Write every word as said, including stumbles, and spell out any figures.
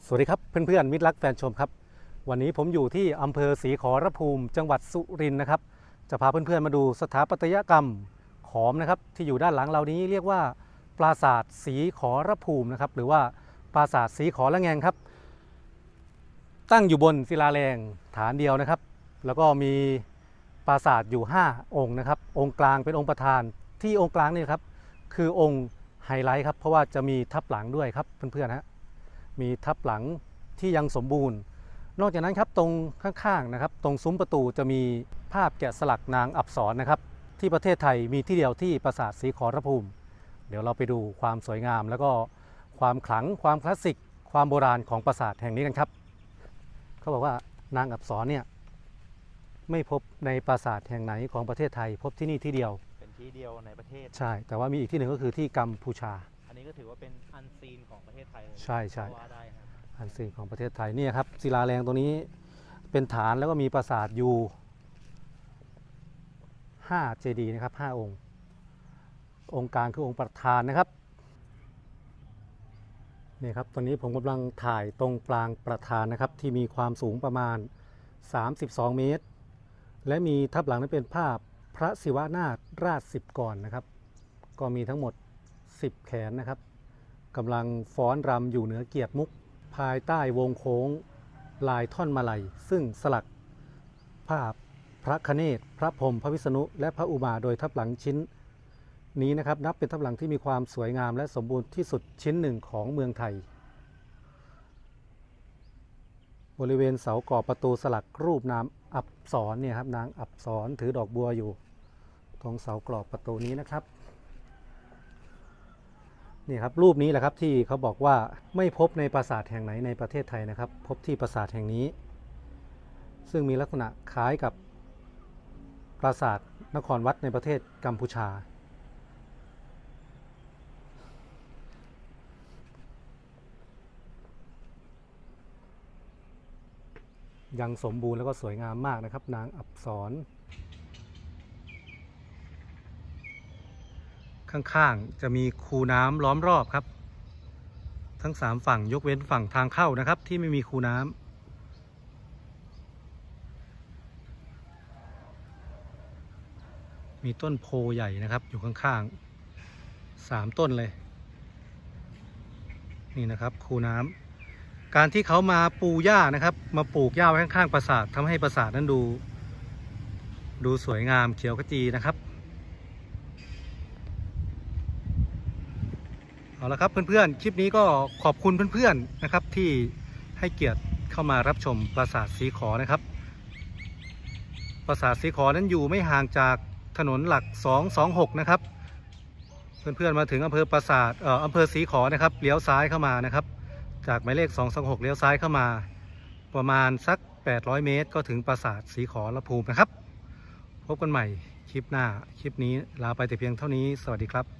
สวัสดีครับเพื่อนๆมิตรรักแฟนชมครับวันนี้ผมอยู่ที่อำเภอศรีขอรภูมิจังหวัดสุรินทร์นะครับจะพาเพื่อนๆมาดูสถาปัตยกรรมขอมนะครับที่อยู่ด้านหลังเรานี้เรียกว่าปราสาทศรีขอรภูมินะครับหรือว่าปราสาทศรีขอระแงงครับตั้งอยู่บนศิลาแรงฐานเดียวนะครับแล้วก็มีปราสาทอยู่ห้าองค์นะครับองค์กลางเป็นองค์ประธานที่องค์กลางนี่ครับคือองค์ไฮไลท์ครับเพราะว่าจะมีทับหลังด้วยครับเพื่อนๆฮะมีทับหลังที่ยังสมบูรณ์นอกจากนั้นครับตรงข้างๆนะครับตรงซุ้มประตูจะมีภาพแกะสลักนางอับสรนะครับที่ประเทศไทยมีที่เดียวที่ปราสาทศรีขอรภูมิเดี๋ยวเราไปดูความสวยงามแล้วก็ความขลังความคลาสสิกความโบราณของปราสาทแห่งนี้กันครับเขาบอกว่านางอับสรเนี่ยไม่พบในปราสาทแห่งไหนของประเทศไทยพบที่นี่ที่เดียวเป็นที่เดียวในประเทศใช่แต่ว่ามีอีกที่หนึ่งก็คือที่กัมพูชาอันนี้ก็ถือว่าเป็นอันซีนของประเทศไทยเลยใช่ใช่ว่าได้ครับอันซีนของประเทศไทยนี่ครับศิลาแรงตรงนี้เป็นฐานแล้วก็มีปราสาทอยู่ห้าเจดีย์นะครับห้าองค์องค์กลางคือองค์ประธานนะครับนี่ครับตอนนี้ผมกำลังถ่ายตรงปรางประธานนะครับที่มีความสูงประมาณสามสิบสองเมตรและมีทับหลังนั้นเป็นภาพพระศิวนาถราชสิบก่อนนะครับก็มีทั้งหมดสิบแขนนะครับกำลังฟ้อนรำอยู่เหนือเกียรติมุกภายใต้วงโค้งลายท่อนมาลัยซึ่งสลักภาพพระคเนศพระพรหมพระวิษณุและพระอุมาโดยทับหลังชิ้นนี้นะครับนับเป็นทับหลังที่มีความสวยงามและสมบูรณ์ที่สุดชิ้นหนึ่งของเมืองไทยบริเวณเสากรอบประตูสลักรูปนางอับสรเนี่ยครับนางอับสรถือดอกบัวอยู่ตรงเสากรอบประตูนี้นะครับนี่ครับรูปนี้แหละครับที่เขาบอกว่าไม่พบในปราสาทแห่งไหนในประเทศไทยนะครับพบที่ปราสาทแห่งนี้ซึ่งมีลักษณะคล้ายกับปราสาทนครวัดในประเทศกัมพูชายังสมบูรณ์แล้วก็สวยงามมากนะครับนางอับสรข้างๆจะมีคูน้ำล้อมรอบครับทั้งสามฝั่งยกเว้นฝั่งทางเข้านะครับที่ไม่มีคูน้ำมีต้นโพใหญ่นะครับอยู่ข้างๆสามต้นเลยนี่นะครับคูน้ำการที่เขามาปูหญ้านะครับมาปลูกหญ้าไว้ข้างๆปราสาททำให้ปราสาทนั้นดูดูสวยงามเขียวขจีนะครับเอาละครับเพื่อนๆคลิปนี้ก็ขอบคุณเพื่อนๆนะครับที่ให้เกียรติเข้ามารับชมปราสาทศรีขอนะครับปราสาทศรีขอนั้นอยู่ไม่ห่างจากถนนหลักสองสองหกนะครับเพื่อนๆมาถึงอำเภอปราสาทเอ่ออำเภอศรีขอนะครับเลี้ยวซ้ายเข้ามานะครับจากหมายเลขสองสองหกเลี้ยวซ้ายเข้ามาประมาณสักแปดร้อยเมตรก็ถึงปราสาทศรีขอรภูมินะครับพบกันใหม่คลิปหน้าคลิปนี้ลาไปแต่เพียงเท่านี้สวัสดีครับ